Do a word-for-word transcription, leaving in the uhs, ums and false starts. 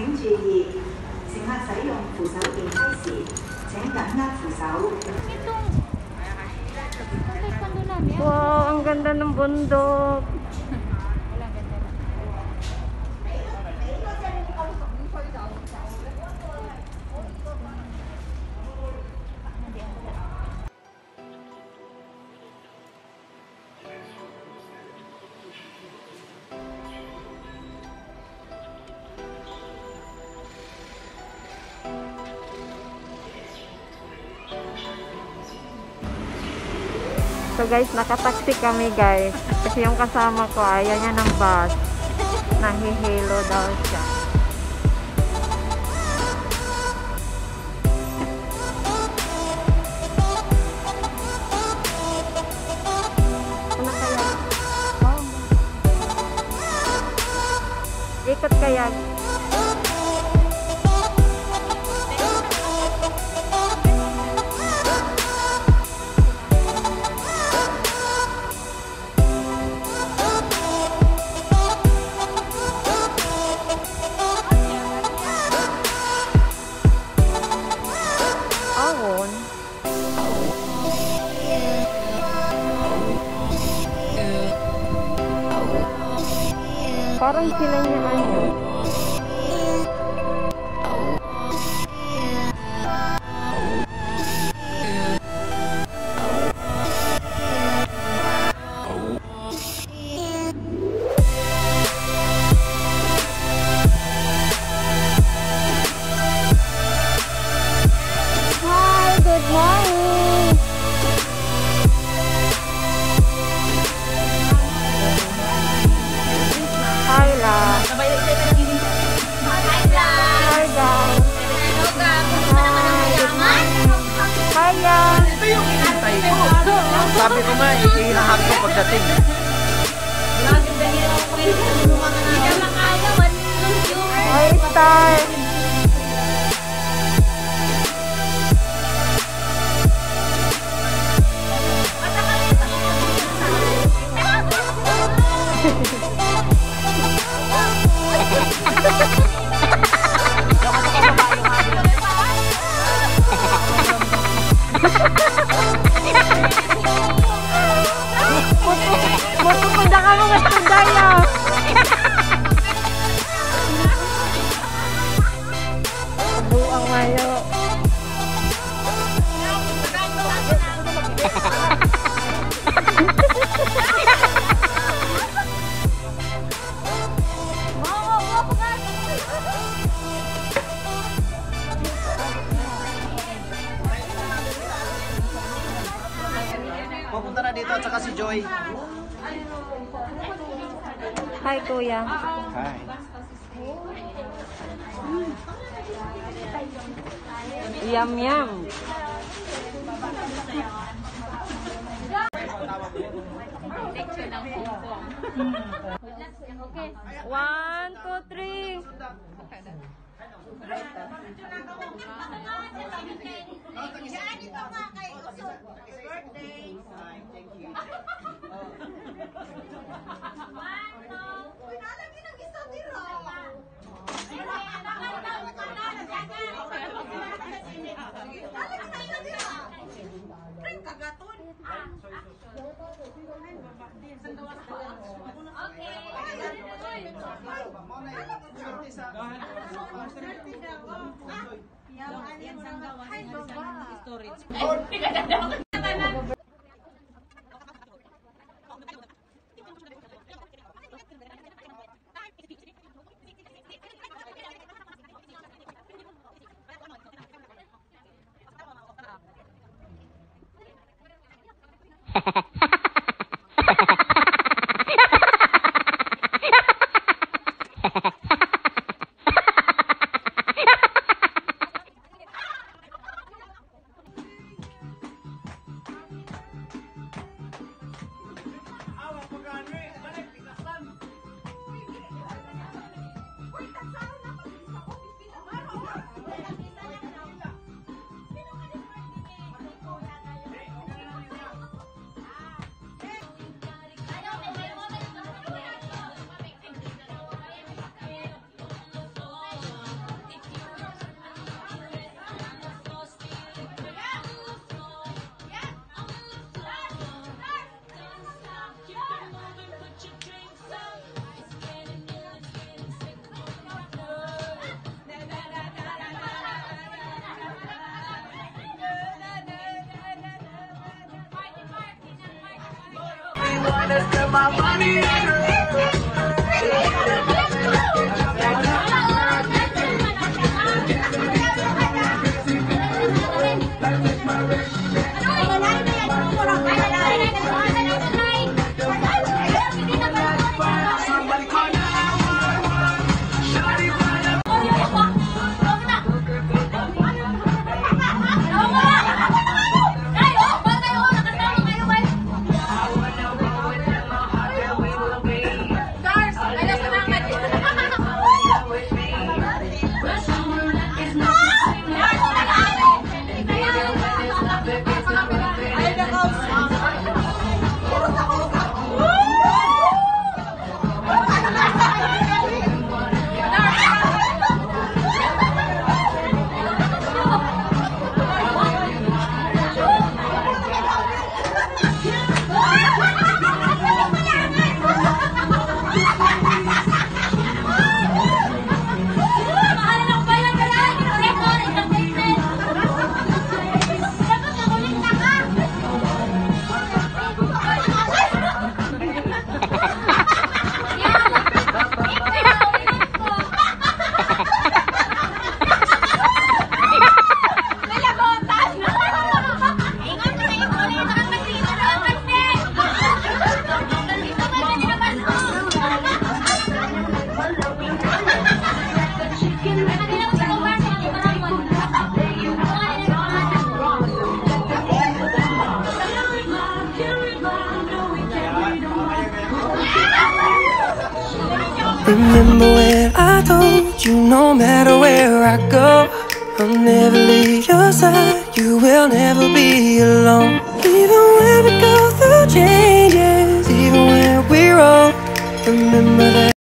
請注意，乘客使用扶手電梯時，請緊握扶手。 Wow, ang ganda ng bundok. So guys, nakataksi kami guys. Kasi yung kasama ko, ayaw niya ng bus. Nahihilo daw siya. Ano kaya? Oh. Ikot kaya? Parang sila niya ano. Hi, good morning. Hi la. Hi la. Hi guys. Hi ya. Sabi ko nga, ihahag ko pagdating. Hi Star. Punta ka mga sundaya. Buang mayo. Pupunta na dito at saka si Joy. Hi kuya. Hi. Yum yum. One, two, three. Remember when I told you no matter where I go, I'll never leave your side, you will never be alone. Even when we go through changes, even when we're old, remember that